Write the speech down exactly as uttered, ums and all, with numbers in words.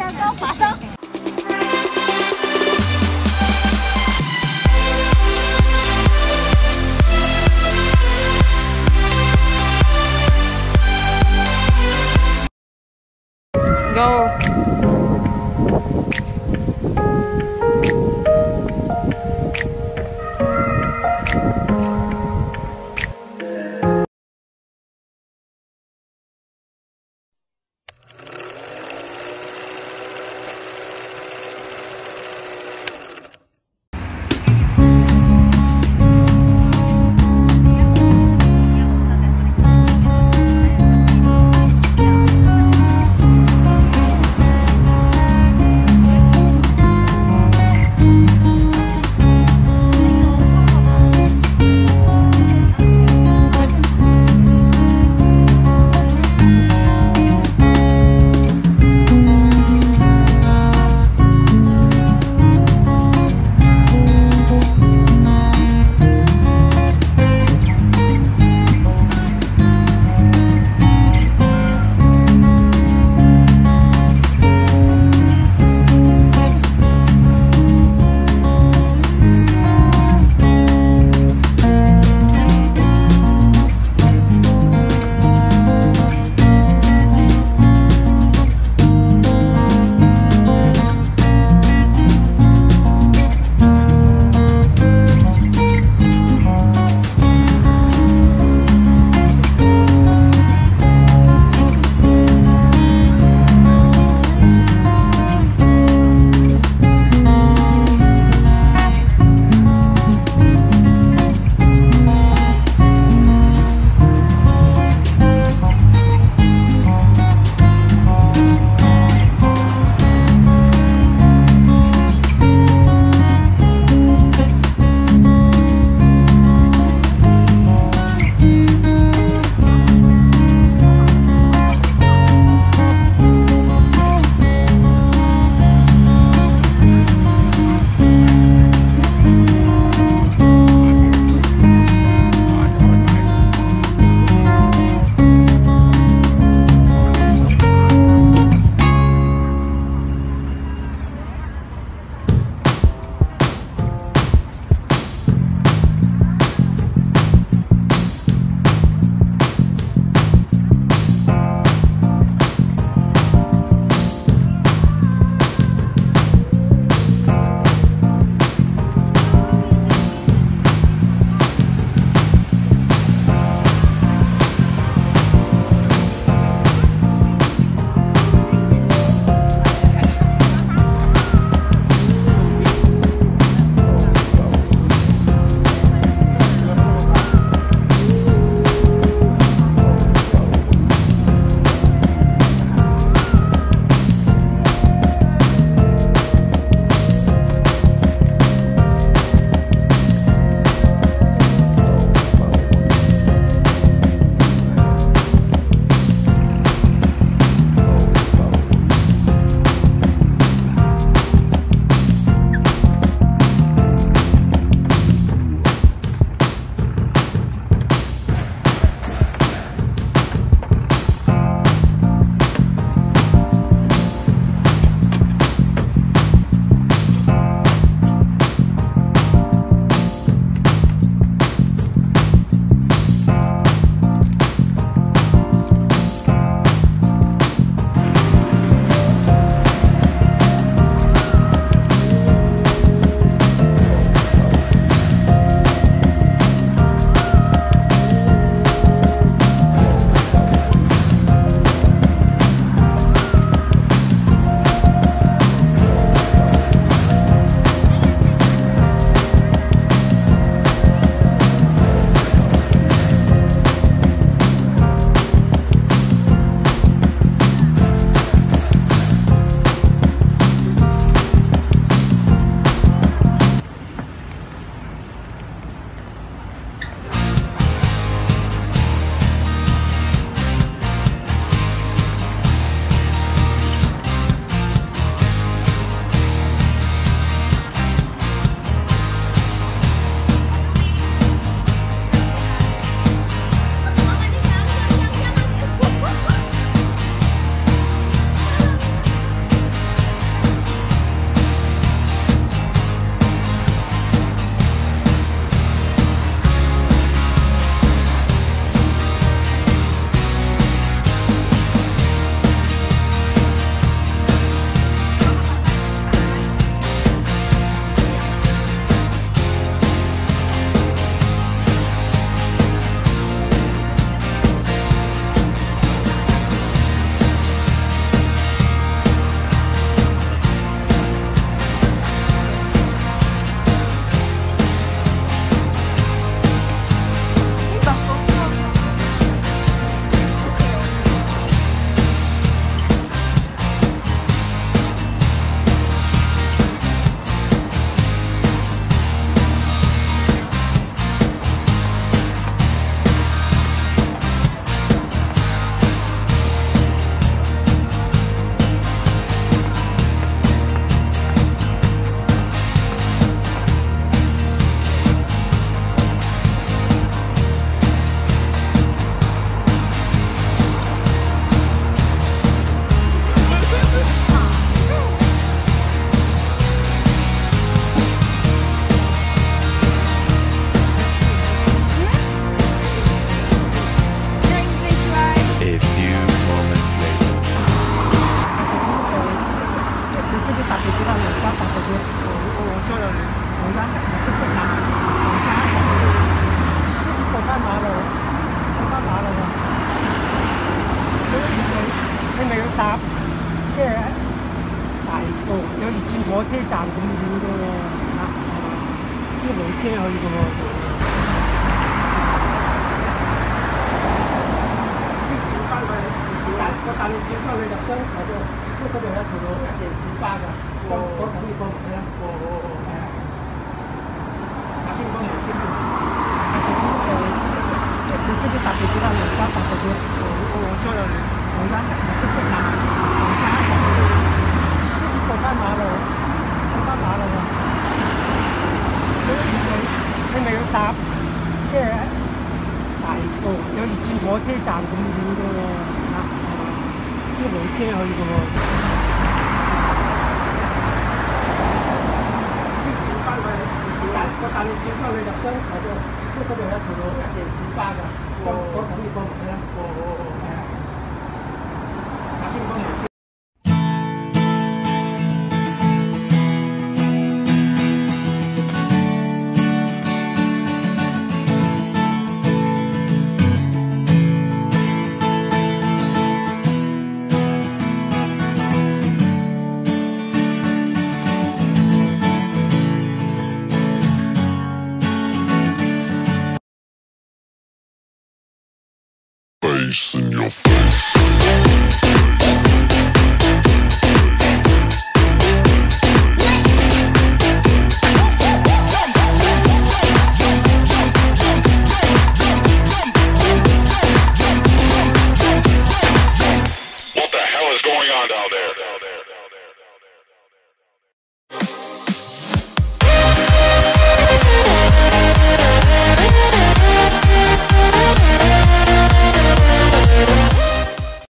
Go, pasok! Go! 또 여기 지금 도세장 금리로 아, 이거 뭐지요 이거 chín ba rồi chín tám có tám chín sau này đặt chân khởi đồ trước có đồ là khởi đồ là để chín ba rồi có có có gì không thấy không à khi con này khi mình cái cái tập thì chúng ta làm các tập được cho là người ta đặt một cái làm người ta có cái mà rồi có cái mà rồi cái này nó tạp cái tại 또 여기 지금 도세장 금리로 아, 이거 뭐지요 이거 chín ba rồi chín tám có tám chín sau này đặt chân khởi đồ trước có đồ là khởi đồ là để chín ba rồi có có có gì không thấy không à khi con này face in your face. What the hell is going on down there?